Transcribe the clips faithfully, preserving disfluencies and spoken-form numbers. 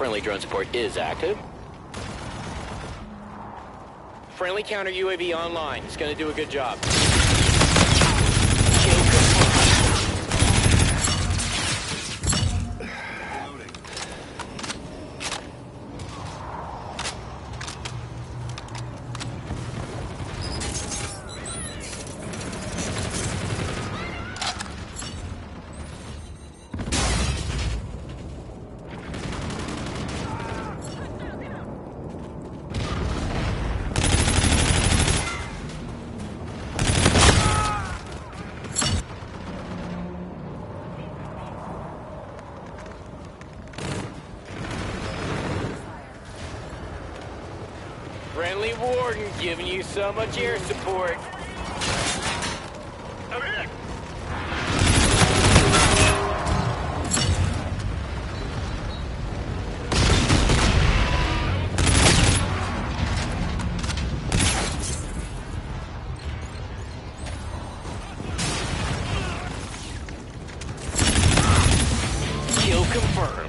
Friendly drone support is active. Friendly counter U A V online. It's gonna do a good job. Kill confirmed. Friendly warden giving you so much air support. Over here. Kill confirmed.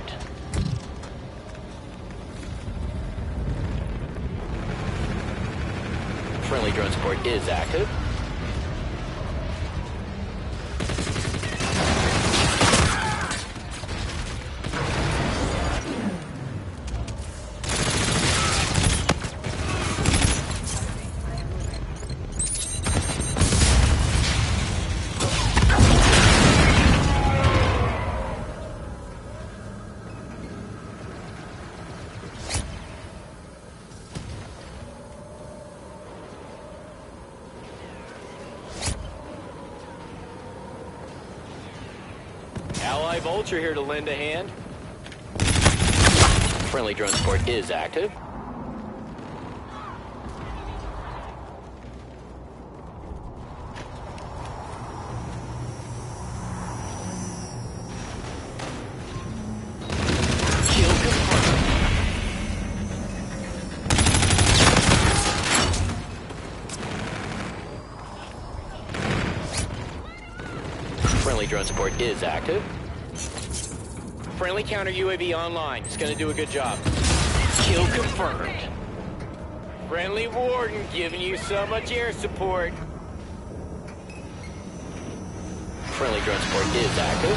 Friendly drone support is active. Ally Vulture here to lend a hand. Friendly drone support is active. Kill confirmed. Friendly drone support is active. Friendly counter U A V online. It's gonna do a good job. Kill confirmed. Friendly warden giving you so much air support. Friendly drone support is active.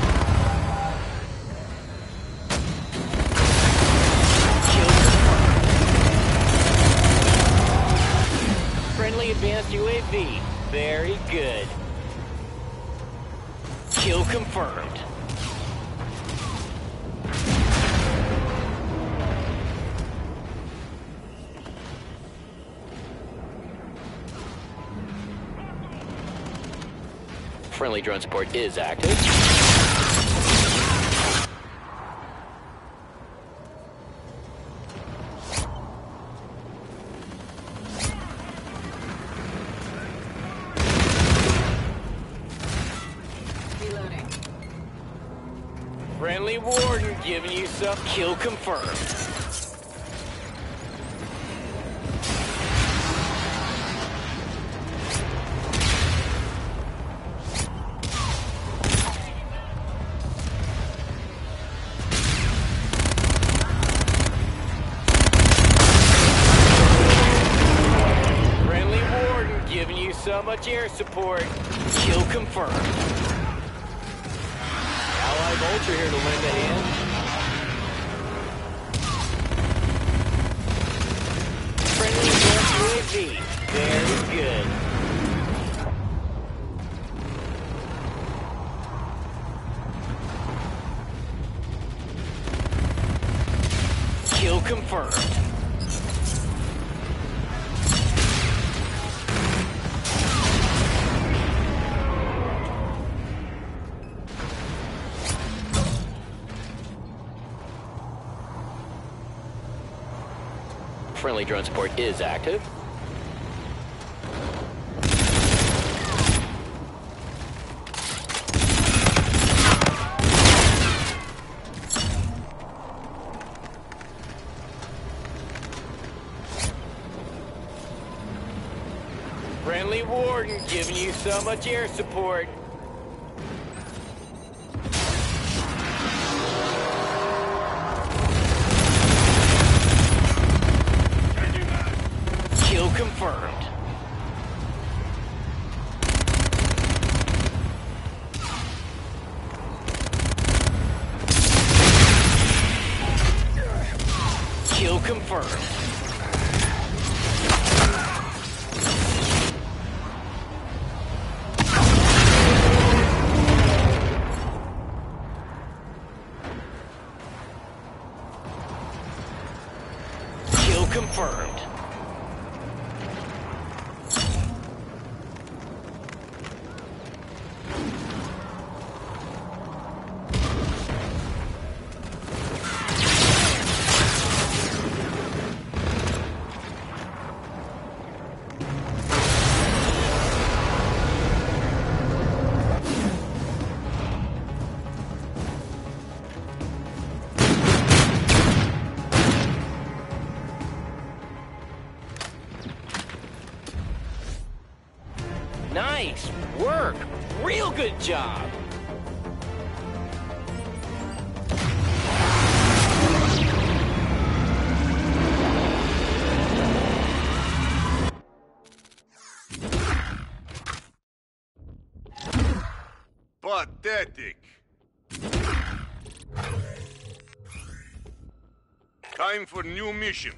Kill confirmed. Friendly advanced U A V. Very good. Kill confirmed. Friendly drone support is active. Reloading. Friendly warden giving you some. Kill confirmed. So much air support. Kill confirmed. Ally Vulture here to lend a hand. Friendly advanced U A V. Very good. Kill confirmed. Friendly drone support is active. Friendly warden giving you so much air support. confirmed. Kill confirmed. Kill confirmed. Nice work. Real good job. Pathetic. Time for new mission.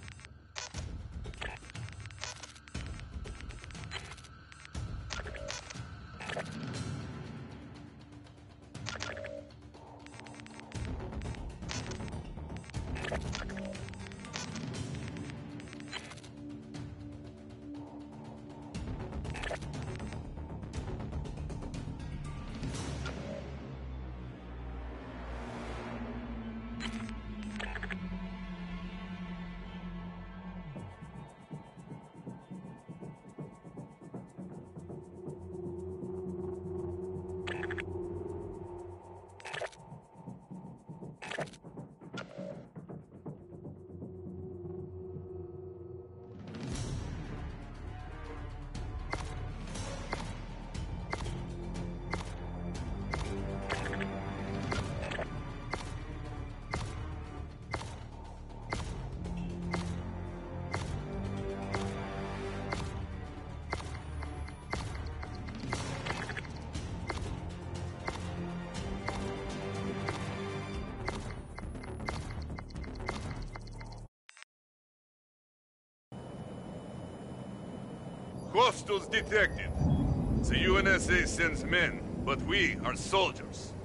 Hostiles detected. The U N S A sends men, but we are soldiers.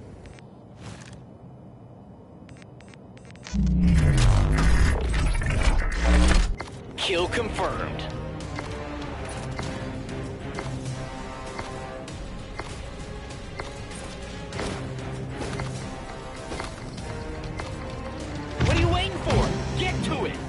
Kill confirmed. What are you waiting for? Get to it!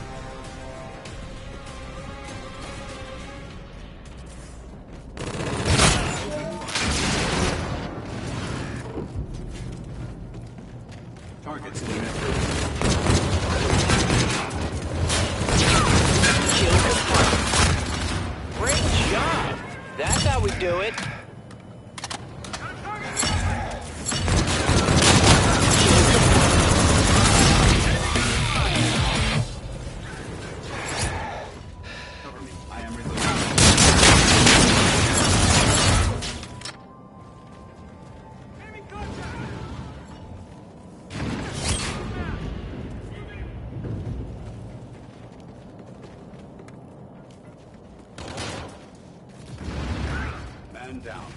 Targets in there. Kill confirmed. Great job! That's how we do it. Cover me. I am reloading. Man down.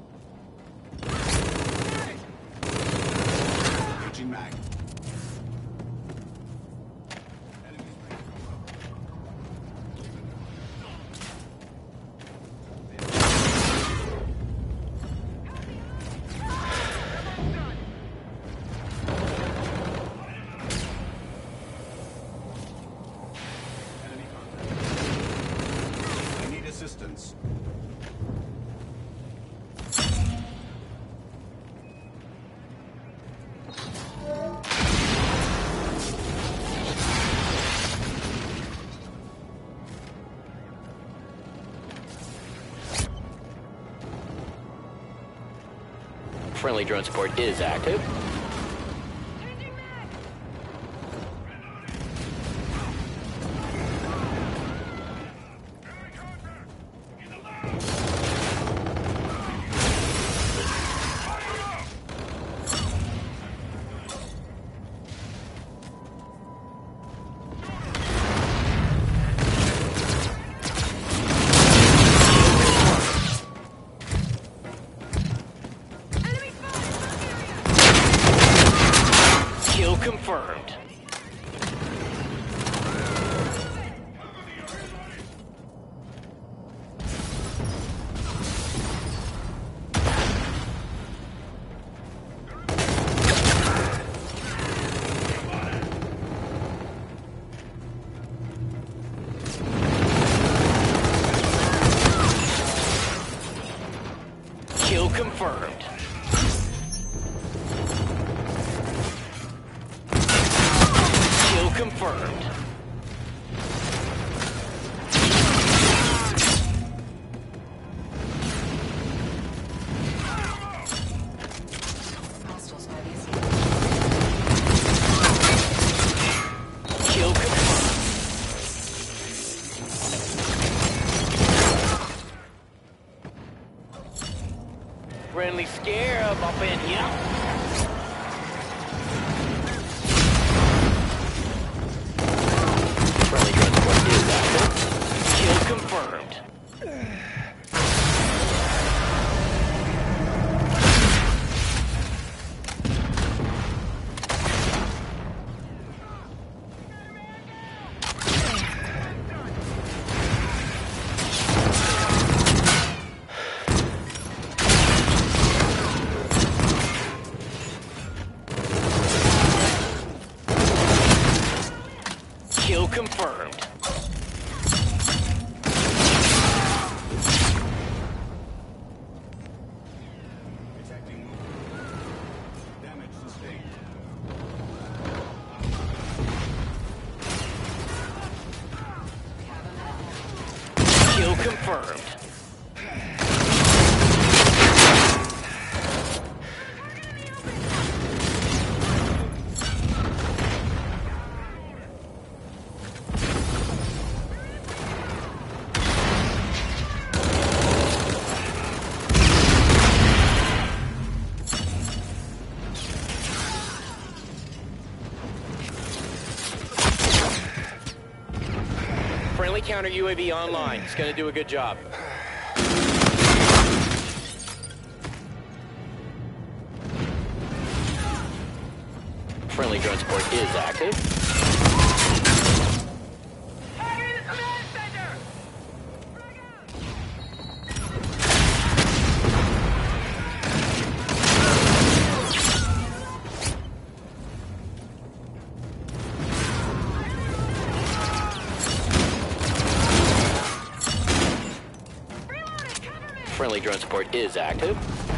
Switching mag. Enemies ready to go. Enemy contact. I need assistance. Friendly drone support is active. confirmed. Kill confirmed. Hostiles by these. Kill confirmed. Friendly scarab up in here. Friendly transport is active. Kill confirmed. Kill confirmed. Detecting movement. Damage sustained. Kill confirmed. Friendly counter U A V online. It's gonna do a good job. Friendly drone support is active. Friendly drone support is active.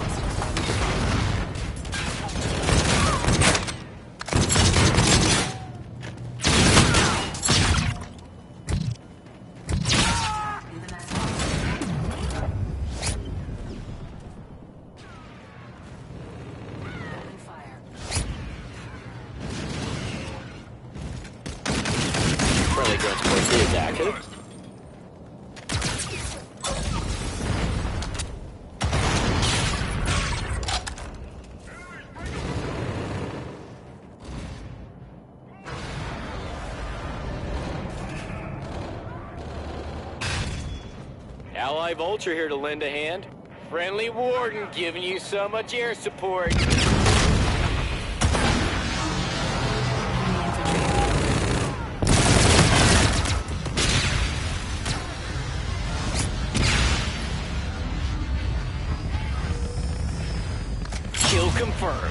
Open fire. Friendly drone support is active. Ally Vulture here to lend a hand. Friendly Warden giving you so much air support. Kill confirmed.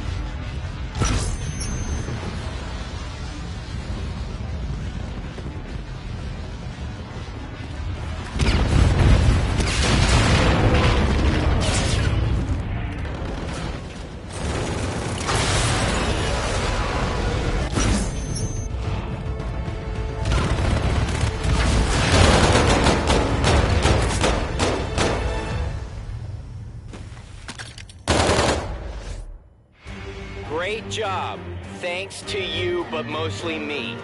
Great job. Thanks to you, but mostly me.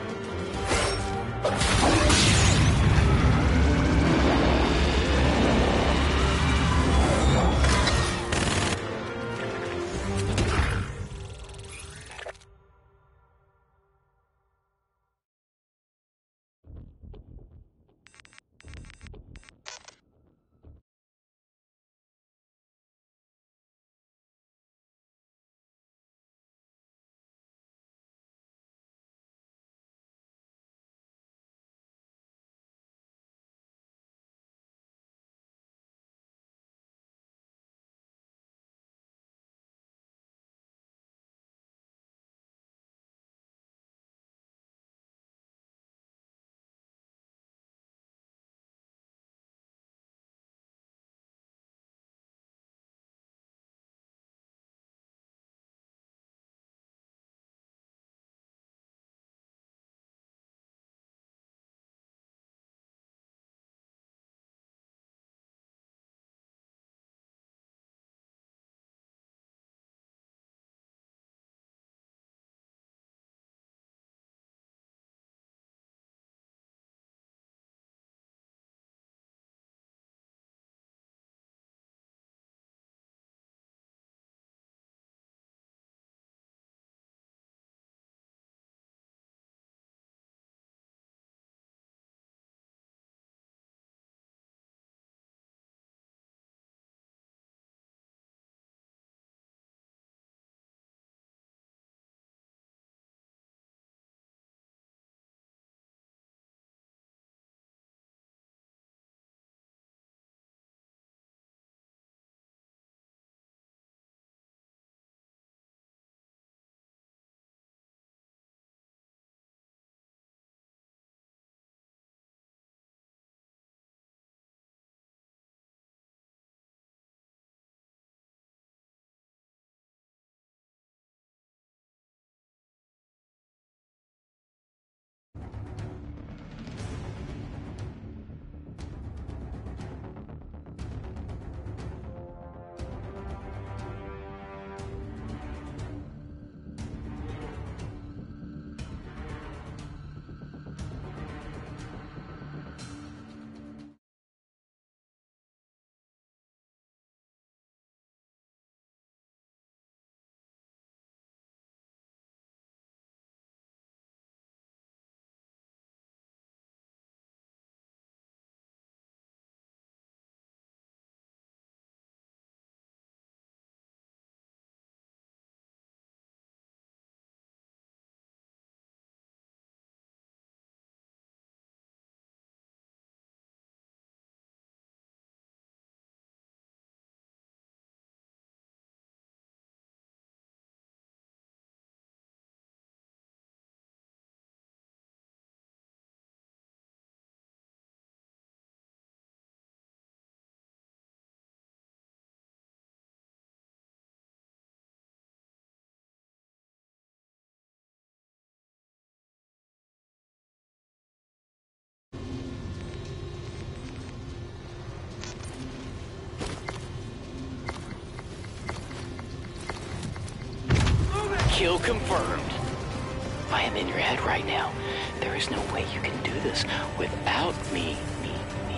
Kill confirmed. I am in your head right now. There is no way you can do this without me. Me, me.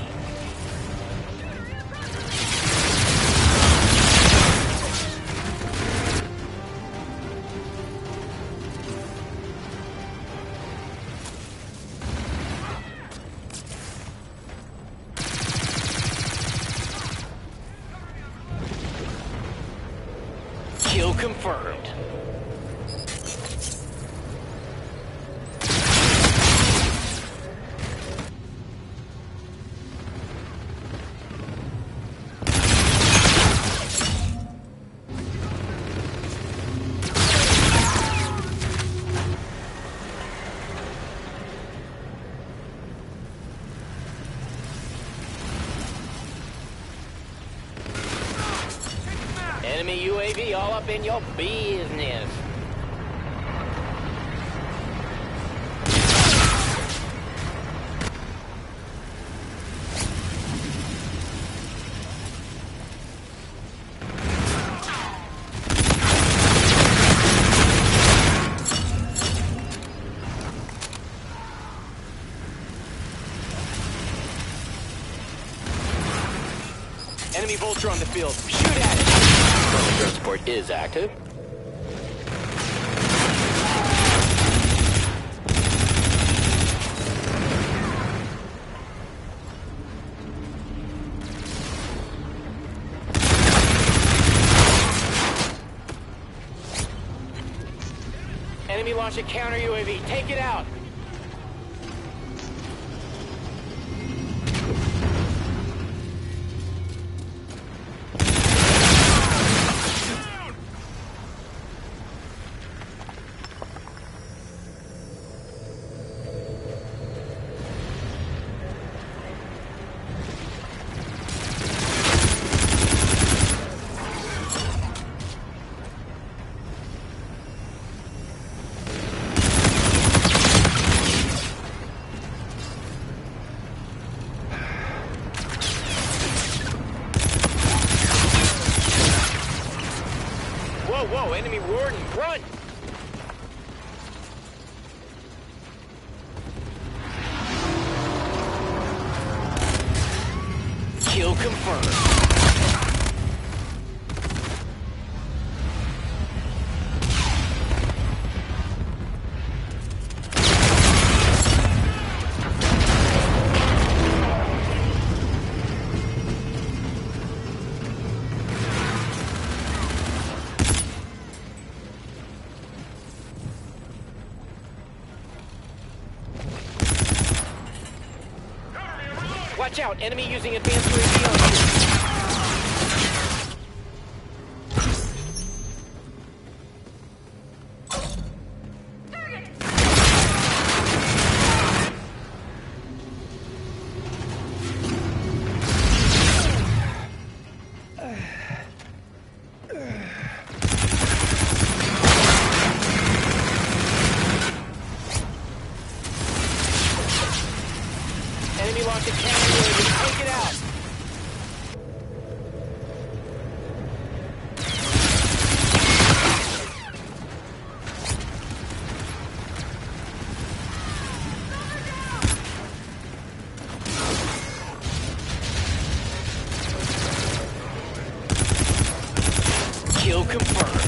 Kill confirmed. Enemy U A V all up in your business. Enemy vulture on the field. Shoot at it! Transport is active. Enemy launch a counter U A V. Take it out. Whoa, whoa, enemy warden, run! Kill confirmed. Watch out, enemy using advanced U A V on you. Enemy launched a cannon U A V. Take it out. Kill confirmed.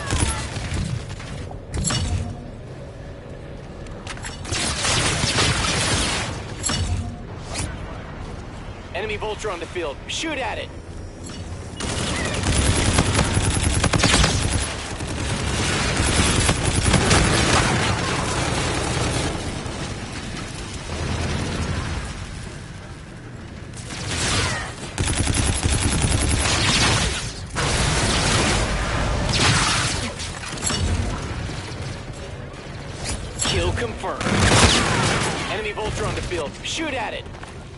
Enemy vulture on the field. Shoot at it. Kill confirmed. Enemy vulture on the field. Shoot at it.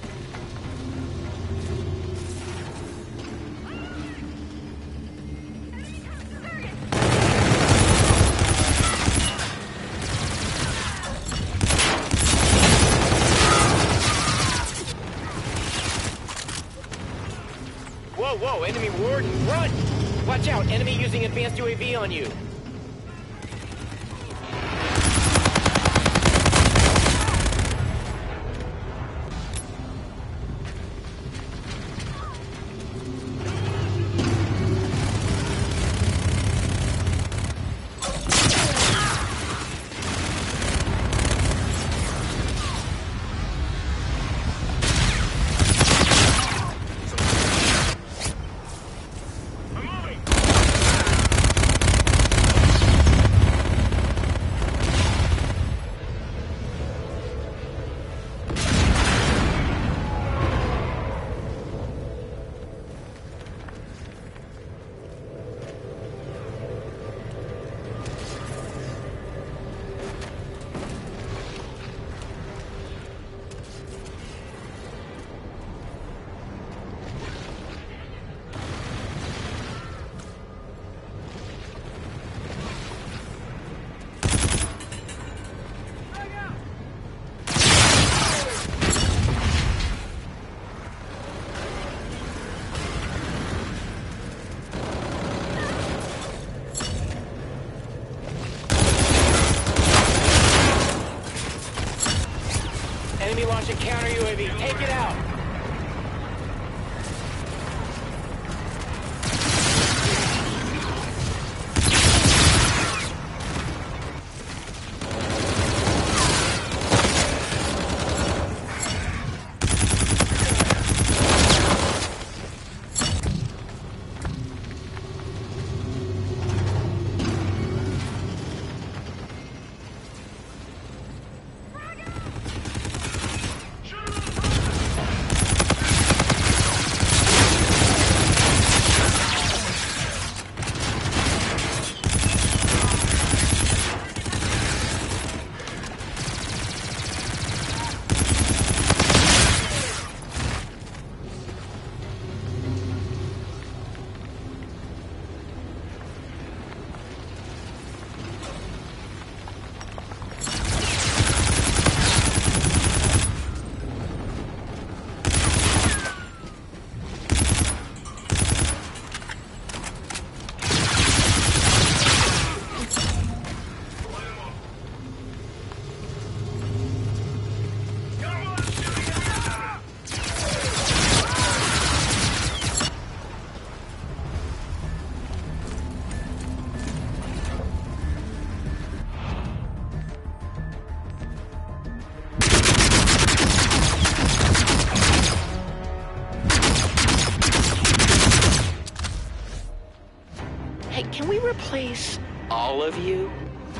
Whoa, whoa, enemy warden, run! Watch out, enemy using advanced U A V on you. A V. Take it out. Hey, can we replace all of you?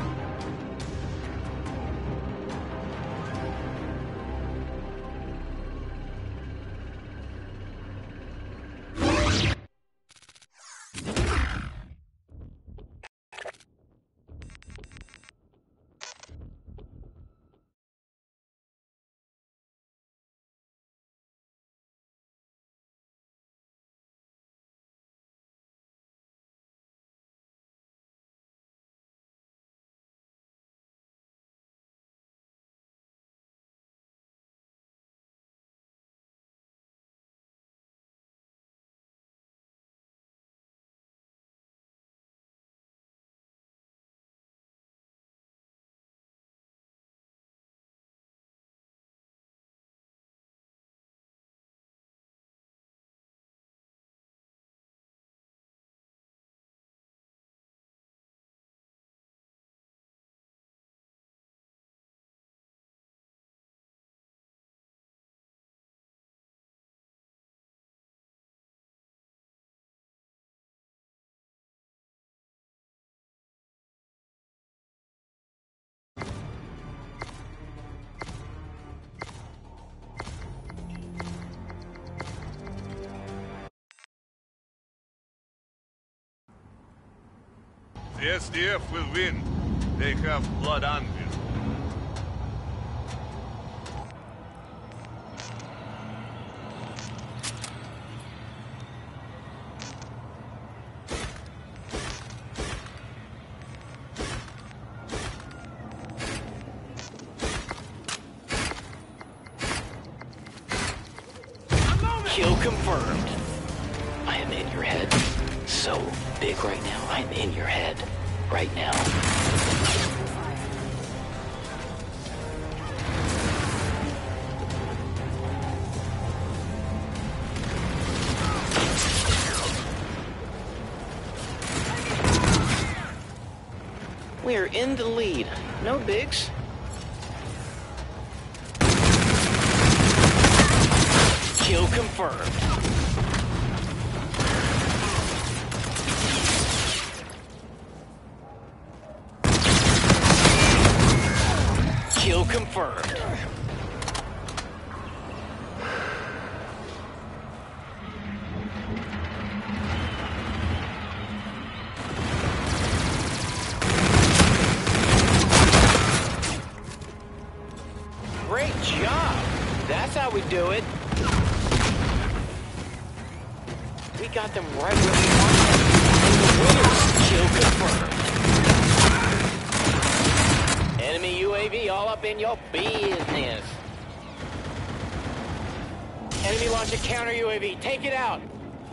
The S D F will win. They have blood anvil. Kill confirmed. I am in your head. So big right now. I am in your head right now. We're in the lead. No bigs. Kill confirmed. Kill confirmed. Great job. That's how we do it. We got them right where we wanted them. And the winners. Kill confirmed. Enemy U A V all up in your business. Enemy launch a counter U A V. Take it out.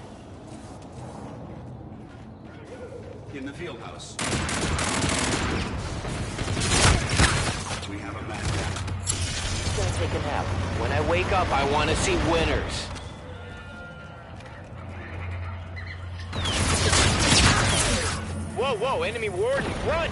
In the field house. We have a man down. gonna take a nap. When I wake up, I want to see winners. Whoa, whoa, enemy warden, run!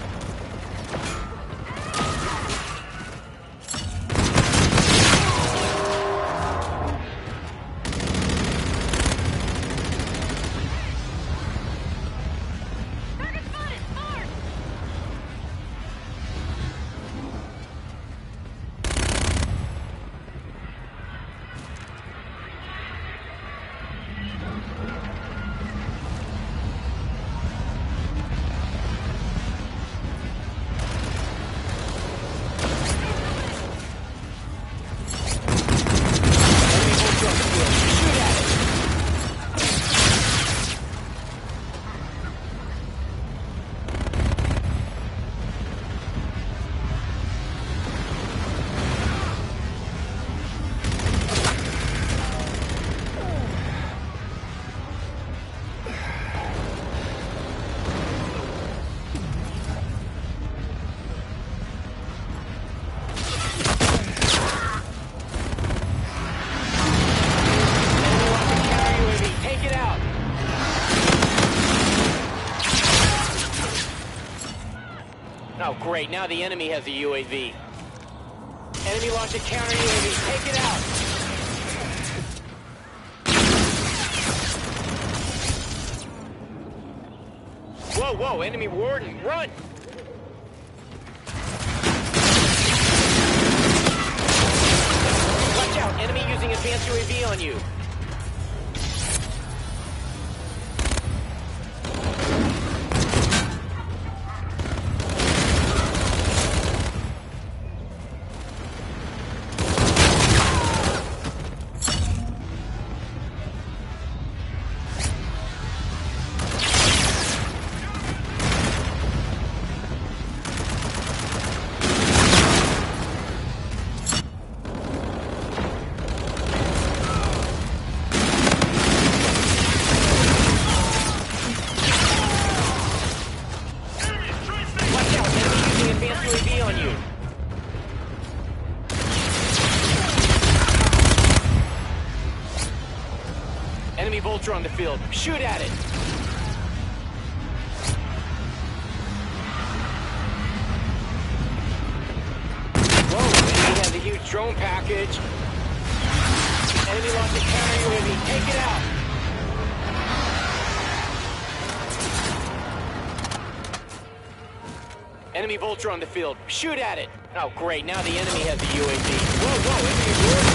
Oh, great. Now the enemy has a U A V. Enemy launched a counter U A V. Take it out. Whoa, whoa. Enemy warden. Run. Watch out. Enemy using advanced U A V on you. Enemy Vulture on the field. Shoot at it. Whoa, enemy has a huge drone package. Enemy launched a counter U A V. Take it out. Enemy Vulture on the field. Shoot at it. Oh, great. Now the enemy has a U A V. Whoa, whoa, enemy warden.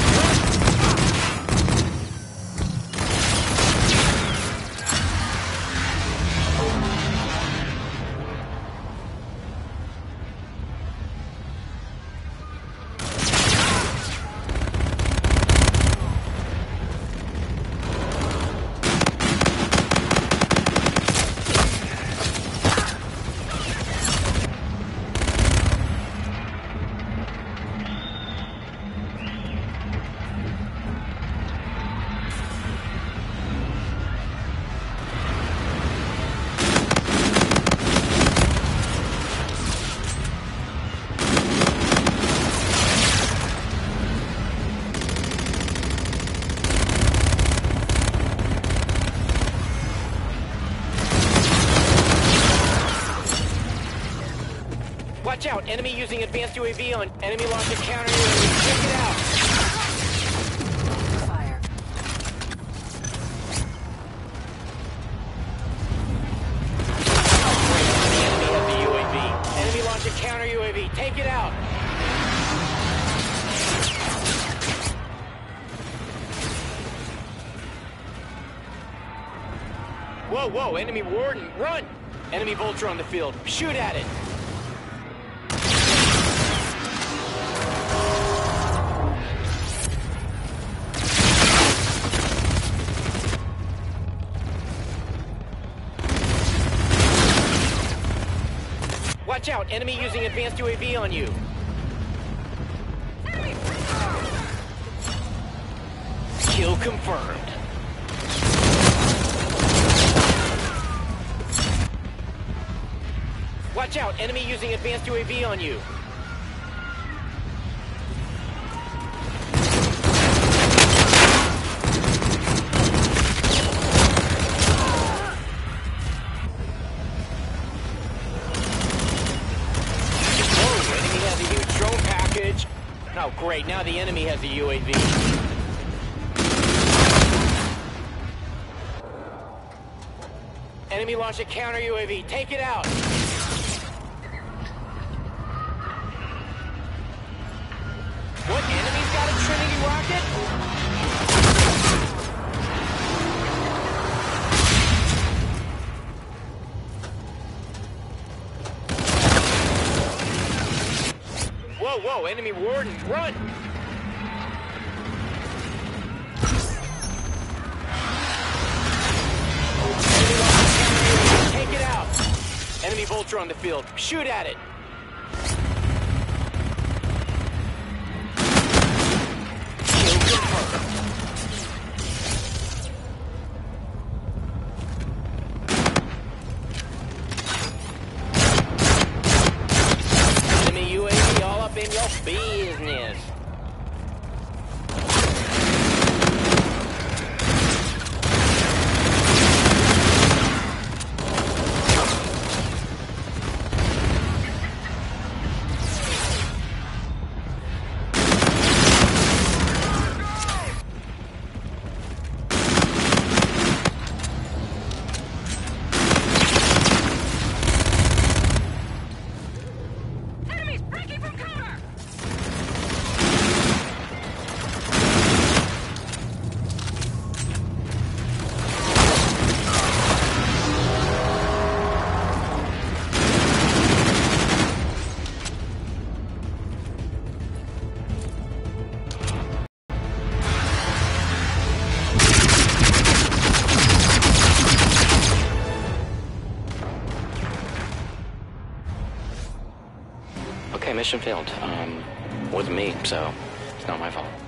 Watch out! Enemy using advanced U A V on enemy launched a counter U A V. Check it out! Fire. The enemy has the U A V. Enemy launched a counter U A V. Take it out! Whoa, whoa! Enemy warden, run! Enemy Vulture on the field. Shoot at it! Watch out! Enemy using advanced U A V on you. Kill confirmed. Watch out! Enemy using advanced U A V on you. the enemy has a U A V. Enemy launched a counter U A V. Take it out. What? Enemy's got a Trinity rocket? Whoa, whoa, enemy warden, run! Take it out! Enemy Vulture on the field. Shoot at it! Kill confirmed. Enemy U A V all up in your business. Okay, mission failed. Um, wasn't me, so it's not my fault.